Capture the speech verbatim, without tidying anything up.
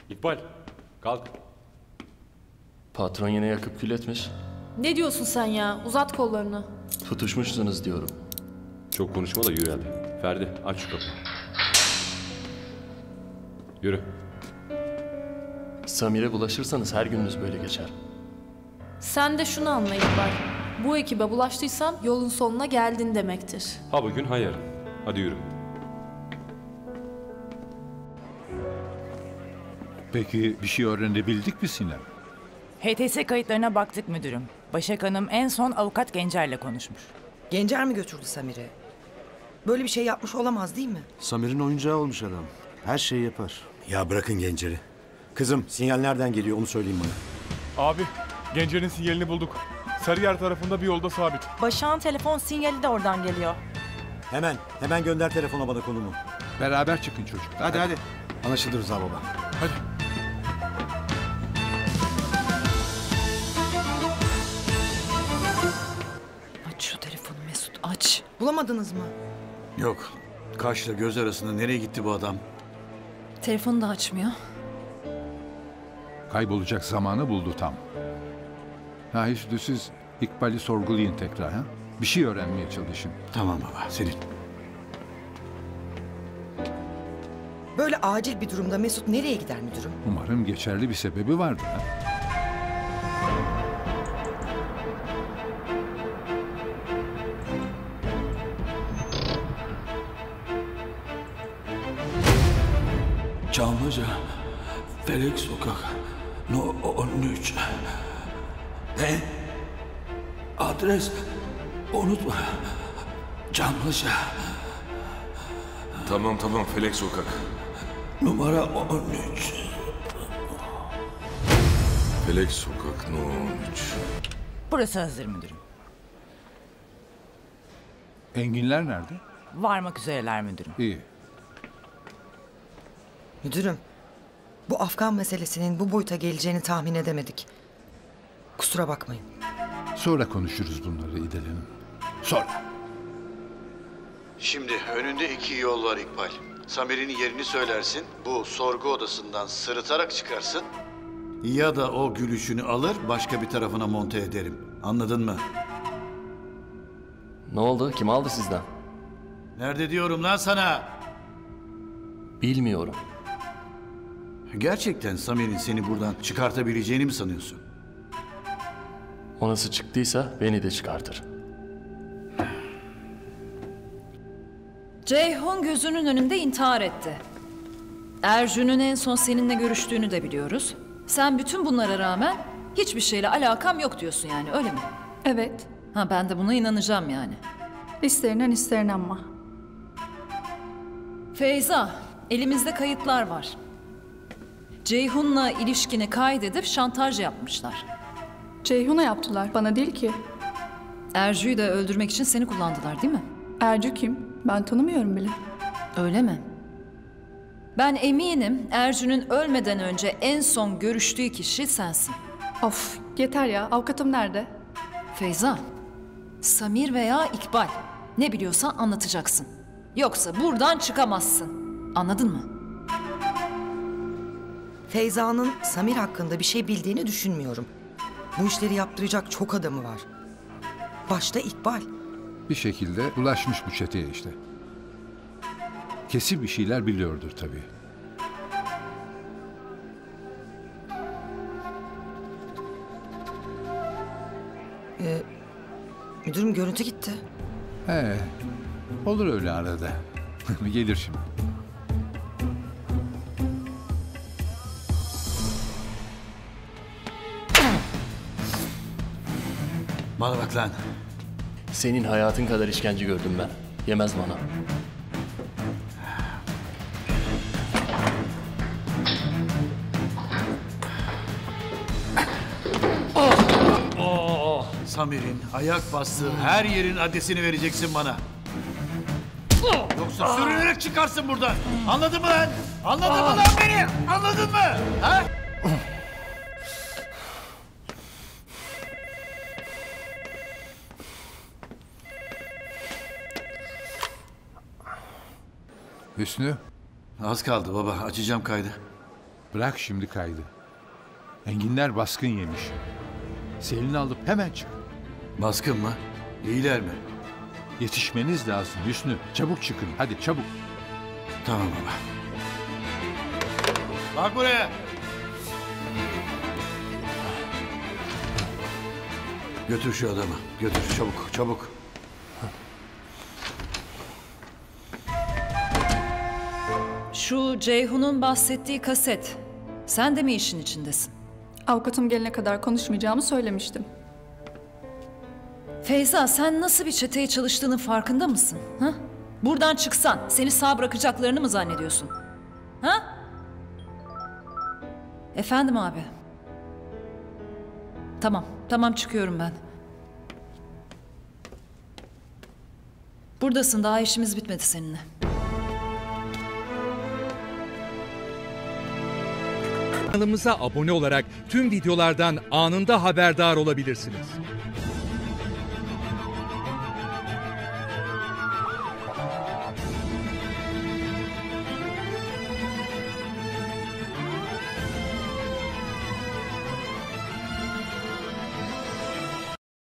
İkbal, kalk. Patron yine yakıp kül etmiş. Ne diyorsun sen ya? Uzat kollarını. Tutuşmuşsunuz diyorum. Çok konuşma da yürü hadi. Ferdi, aç şu kapıyı. Yürü. Samir'e bulaşırsanız her gününüz böyle geçer. Sen de şunu anla İkbal. Bu ekibe bulaştıysan yolun sonuna geldin demektir. Ha bugün, ha yarın. Hadi yürü. Peki bir şey öğrenebildik mi Sinem? H T S kayıtlarına baktık müdürüm. Başak Hanım en son avukat Gencer'le konuşmuş. Gencer mi götürdü Samir'i? Böyle bir şey yapmış olamaz değil mi? Samir'in oyuncağı olmuş adam. Her şeyi yapar. Ya bırakın Gencer'i. Kızım sinyal nereden geliyor onu söyleyin bana. Abi, Gencer'in sinyalini bulduk. Sarıyer tarafında bir yolda sabit. Başak'ın telefon sinyali de oradan geliyor. Hemen, hemen gönder telefona bana konumu. Beraber çıkın çocuk. Hadi hadi. Anlaşıldı Rıza baba. Hadi. Aç şu telefonu Mesut, aç. Bulamadınız mı? Yok. Kaşla göz arasında nereye gitti bu adam? Telefonu da açmıyor. Kaybolacak zamanı buldu tam. Ha işte siz İkbal'i sorgulayın tekrar ha. Bir şey öğrenmeye çalışın. Tamam baba, senin. Böyle acil bir durumda Mesut nereye gider müdürüm? Umarım geçerli bir sebebi vardır ha. Çamlıca, Felek Sokak, No on üç. Ne? Adres unutma. Çamlıca. Tamam tamam Felek Sokak. Numara on üç. Felek Sokak No on üç. Burası hazır müdürüm. Enginler nerede? Varmak üzereler müdürüm. İyi. Müdürüm, bu Afgan meselesinin bu boyuta geleceğini tahmin edemedik. Kusura bakmayın. Sonra konuşuruz bunları İdil Hanım. Sonra. Şimdi önünde iki yol var İkbal. Samir'in yerini söylersin. Bu sorgu odasından sırıtarak çıkarsın. Ya da o gülüşünü alır başka bir tarafına monte ederim. Anladın mı? Ne oldu? Kim aldı sizden? Nerede diyorum lan sana? Bilmiyorum. Gerçekten Samir'in seni buradan çıkartabileceğini mi sanıyorsun? O nasıl çıktıysa beni de çıkartır. Ceyhun gözünün önünde intihar etti. Ercü'nün en son seninle görüştüğünü de biliyoruz. Sen bütün bunlara rağmen hiçbir şeyle alakam yok diyorsun yani, öyle mi? Evet. Ha, ben de buna inanacağım yani. İsterinden isterin ama. Feyza, elimizde kayıtlar var. Ceyhun'la ilişkini kaydedip şantaj yapmışlar. Ceyhun'a yaptılar, bana değil ki. Ercü'yü de öldürmek için seni kullandılar değil mi? Ercü kim? Ben tanımıyorum bile. Öyle mi? Ben eminim Ercü'nün ölmeden önce en son görüştüğü kişi sensin. Of, yeter ya. Avukatım nerede? Feyza, Samir veya İkbal ne biliyorsan anlatacaksın. Yoksa buradan çıkamazsın. Anladın mı? Feyza'nın Samir hakkında bir şey bildiğini düşünmüyorum. Bu işleri yaptıracak çok adamı var. Başta İkbal. Bir şekilde ulaşmış bu çeteye işte. Kesin bir şeyler biliyordur tabii. Ee, müdürüm görüntü gitti. He, olur öyle arada. Gelir şimdi. Bana bak lan. Senin hayatın kadar işkence gördüm ben. Yemez bana. Samir'in ayak bastığı her yerin adresini vereceksin bana. Yoksa sürünerek çıkarsın buradan. Anladın mı lan? Anladın mı lan beni? Anladın mı? Ha? Hüsnü. Az kaldı baba. Açacağım kaydı. Bırak şimdi kaydı. Enginler baskın yemiş. Selin'i alıp hemen çık. Baskın mı? İyiler mi? Yetişmeniz lazım Hüsnü. Çabuk çıkın. Hadi çabuk. Tamam baba. Bak buraya. Götür şu adamı. Götür çabuk çabuk. Şu Ceyhun'un bahsettiği kaset. Sen de mi işin içindesin? Avukatım gelene kadar konuşmayacağımı söylemiştim. Feyza, sen nasıl bir çeteye çalıştığının farkında mısın? Ha? Buradan çıksan seni sağ bırakacaklarını mı zannediyorsun? Ha? Efendim abi. Tamam, tamam çıkıyorum ben. Buradasın, daha işimiz bitmedi seninle. Kanalımıza abone olarak tüm videolardan anında haberdar olabilirsiniz.